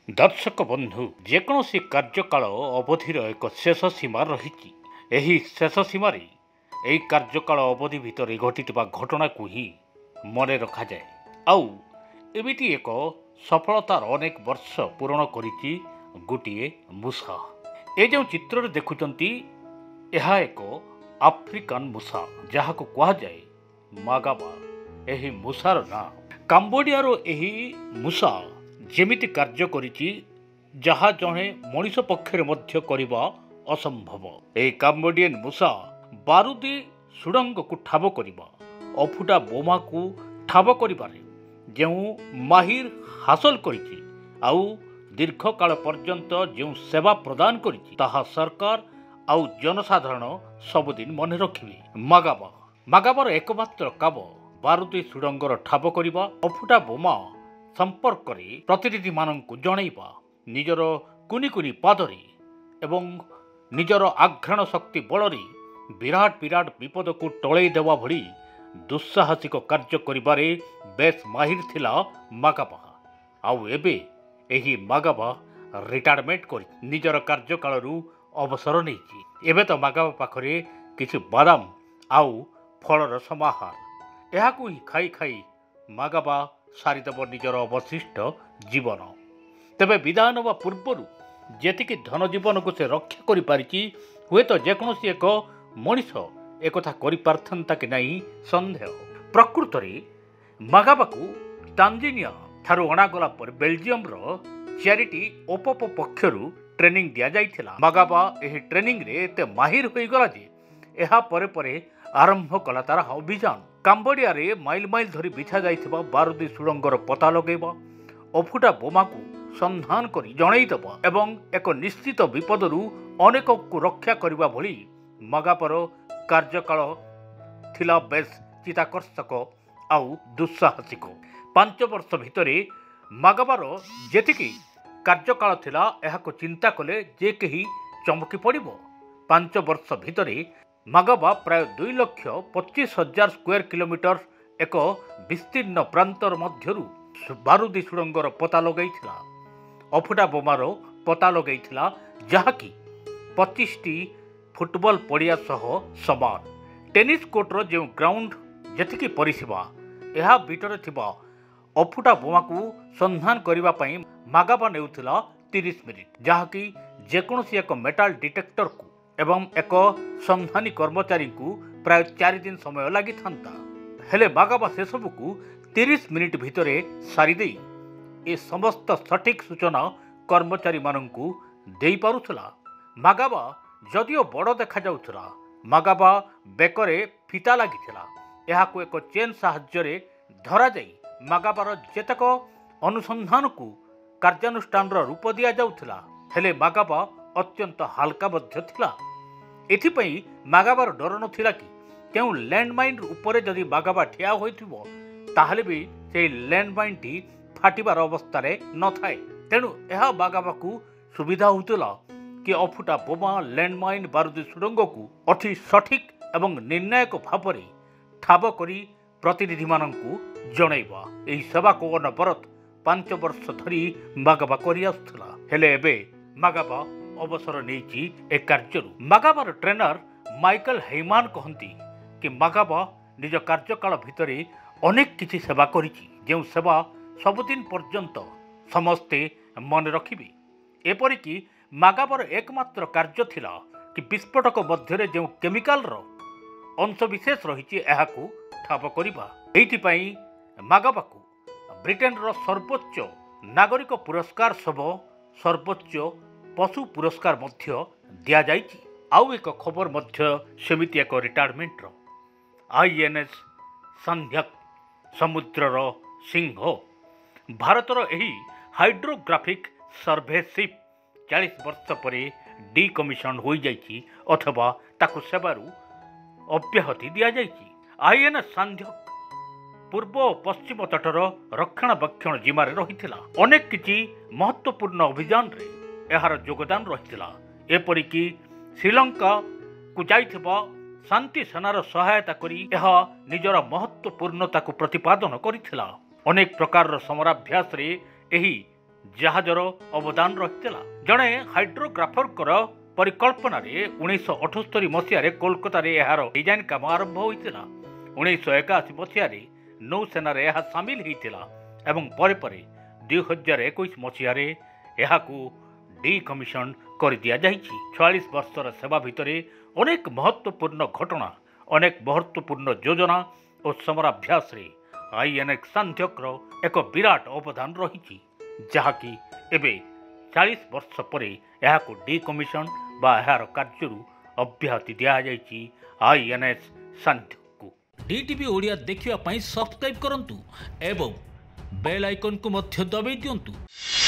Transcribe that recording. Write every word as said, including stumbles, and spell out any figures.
दर्शक बंधु जेकोसी कार्यकाल अवधिर एक शेष सीमा रही एही शेष सीमार यही कार्यकाल अवधि भितर घटिଥିବା घटना को ही मन रखा जाए आउ एमिति एक सफलतार अनेक वर्ष पूरण करिछि गोटिए मूषा। ए जो चित्र देखुचंती यह एक आफ्रिकान मूषा जहाँ को कहा जाए मागाबा। एही मूषार ना काम्बोडियार एही मूषा जेमिति कार्य करिछि जहा जणे मनीष पक्षरे मध्य करिबा असंभव। ए काम्बोडियन मूषा बारूदी सुडंग को ठाब करिबा अफुटा बोमा को ठाब करिबारे जेउ माहिर हासिल करिछि आउ दीर्घ काल पर्यंत जो सेवा प्रदान करिछि ताहा सरकार आउ जनसाधारण सबुदिन मन रखिबे। मागाबा मागाबार एकमात्र काम बारूदी सुडंगर ठाब करिबा अफुटा बोमा संपर्क करे प्रतिनिधि माननकु जणैबा निजर कुनि कुनि पादरे एवं निजर आघ्राण शक्ति बलरे विराट विराट विपद को टळै देवा भली दुस्साहसिक कार्य करिबारे बेस माहिर थिला मागाबा। आउ एबे एही मागाबा रिटायरमेंट करि निजर कार्यकालरू अवसर नेछि। एबे तो मागाबा पाखरे किछि बादाम आउ फलर समाहार एहाकु ही खाई खाई मागाबा सारीदेव निजर अवशिष्ट जीवन। तेबे विदाय नवा पूर्वर जेतिकी धन जीवन को से रक्षा करि पारिछि हुए तो जेकोसी एक मनीष एक करि पारथंता कि नहीं संदेह। प्रकृत में मागाबा को तांजानिया ठारू अणागला पर बेल्जियम रो चैरिटी ओपोपो पक्षरु ट्रेनिंग दिया जाइथिला। मागाबा एही ट्रेनिंग रे एते माहिर होई गला जे एहा परे परे आरंभ कला तार अभियान। काम्बोडिया रे माइल माइल धरी बिछा जाइथिबा बारूदी सुडंगर पता लगेबा अफुटा बोमा को संधान करी जणैदेबा एवं एक निश्चित विपदरू अनेक को रक्षा करबा भली मागाबार कार्यकाल थिला बेस चिताकर्षक आउ दुस्साहसिक। पांच वर्ष भितरे मागाबार जेतिकी कार्यकाल थिला एहाको चिंता कले जे केही चमकी पड़िबो। पांच वर्ष भितरे मागाबा प्राय दुई लक्ष पच्चीस हजार स्क्वायर किलोमीटर एक विस्तीर्ण प्रांतर मध्यरु बारूदी सुडंगर पता लगैथिला अफुटा बोमार पता लगैथिला जहाँकि पच्चीस टी फुटबॉल पड़िया सह समान। टेनिस कोर्टर जो ग्राउंड जेतिकी परिसीमा एहा भितर थिबा अफुटा बोमा को संधान करिबा पई मागाबा नेउथिला तीस मिनिट जहाँकि जेकोसी एक मेटाल डिटेक्टर को एवं एक संधानी कर्मचारी को प्राय चार दिन समय लगी था। हेले मागाबा से सबू को तीस मिनिट भितरे सारी दे ए समस्त सठिक सूचना कर्मचारी माननकु देई पारुथला। मागाबा जदियो बड़ देखा जाउथला मागाबा बेकरे फिता लागिथिला एहाको एक चेन साहाय्य धरा जाई मागाबार जेतक अनुसंधान को कार्यानुष्ठान रूप दिया जाउथला। हेले मागाबा अत्यंत हालका मध्य थिला। एथिपई मागाबार डर नथिला कि केउ लैंडमाइन उपरे जदि मागाबा ठिया होइथिबो ताहले भी से लैंडमाइन टी फाटिबार अवस्था रे न थाए। तेणु एहा मागाबा को सुविधा होतला कि अफुटा बोमा लैंडमाइन बारूदी सुडंग को अति सठिक एवं निर्णायक भाव में ठाब करी प्रतिनिधि माननकु जणैबा। एही सेवा को अनवरत पांच वर्ष धरी मागाबा करि आसुथला। हेले एबे मागाबा अवसर नेछि ए कार्यरु। मागाबार ट्रेनर माइकल हेमान कहती कि मागाबा निज कार्यकाल भितरे अनेक किछि सेवा करिछि जो सेवा सबुदिन पर्यंत समस्ते मन रखिबे। एपरिकी मागाबार एकमात्र कार्य थिला कि विस्फोटक मध्यरे जो केमिकाल रो अंश विशेष रहिछि एहाकु ठाब करिबा। एइथिपई मागाबा को ब्रिटेन रो सर्वोच्च नागरिक पुरस्कार सब सर्वोच्च पशु पुरस्कार मध्य दिया जाइछि। आउ एक खबर मध्य सेमिति एक रिटायरमेंट रो आईएनएस संध्यक समुद्रर सिंह भारतर एही हाइड्रोग्राफिक सर्वे शिप चालीस वर्ष पर डिकमिशन हो जाइछि अथवा ताकु सेवारू अब्याहति दिया जाइछि। आईएनएस संध्यक पूर्व और पश्चिम तटर रक्षणाबेक्षण जिमारे रहिथिला। अनेक किछि महत्वपूर्ण अभियान रे एहार योगदान रहिथिला। एपरिकी श्रीलंका को जाइथिबा शांति सेनार सहायता करी एहा निजर महत्वपूर्णता को प्रतिपादन करिथिला। अनेक प्रकार समराभ्यास रे एही ଜାହାଜର ଅବଦାନ ରହିଥିଲା। ଜଣେ ହାଇଡ୍ରୋଗ୍ରାଫରଙ୍କର ପରିକଳ୍ପନାରେ ଉଣେଇଶହ ଅଠସ୍ତରୀ ମସିହାରେ କୋଲକାତାରେ ଏହାର ଡିଜାଇନ କାମ ଆରମ୍ଭ ହୋଇଥିଲା। ଉଣେଇଶହ ଏକାଅଶୀ ମସିହାରେ ନୌସେନାରେ ଏହା ସାମିଲ ହୋଇଥିଲା ଏବଂ ପରେ ପରେ ଦୁଇ ହଜାର ଏକୋଇଶ ମସିହାରେ ଏହାକୁ ଡିକମିଶନ କରିଦିଆଯାଇଛି। ଛୟାଳିଶ ବର୍ଷର ସେବା ଭିତରେ ଅନେକ ମହତ୍ୱପୂର୍ଣ୍ଣ ଘଟଣା, ଅନେକ ମହତ୍ୱପୂର୍ଣ୍ଣ ଯୋଜନା ଓ ସମରାଭ୍ୟାସରେ ଆଇଏନ୍ଏସ୍ ସାନ୍ଧ୍ୟକର ଏକ ବିରାଟ ଅବଦାନ ରହିଛି, ଯାହାକି ଏବେ ଚାଳିଶ ବର୍ଷ ପରେ ଏହାକୁ ଡିକମିଶନ ବା ଏହାର କାର୍ଯ୍ୟରୁ ଅବ୍ୟାହତି ଦିଆଯାଇଛି ଆଇଏନ୍ଏସ୍ ସାନ୍ଧ୍ୟକୁ। ଡିଟିଭି ଓଡ଼ିଆ ଦେଖିବା ପାଇଁ ସବସ୍କ୍ରାଇବ୍ କରନ୍ତୁ ଏବଂ ବେଲ୍ ଆଇକନ୍କୁ ମଧ୍ୟ ଦବାଇ ଦିଅନ୍ତୁ।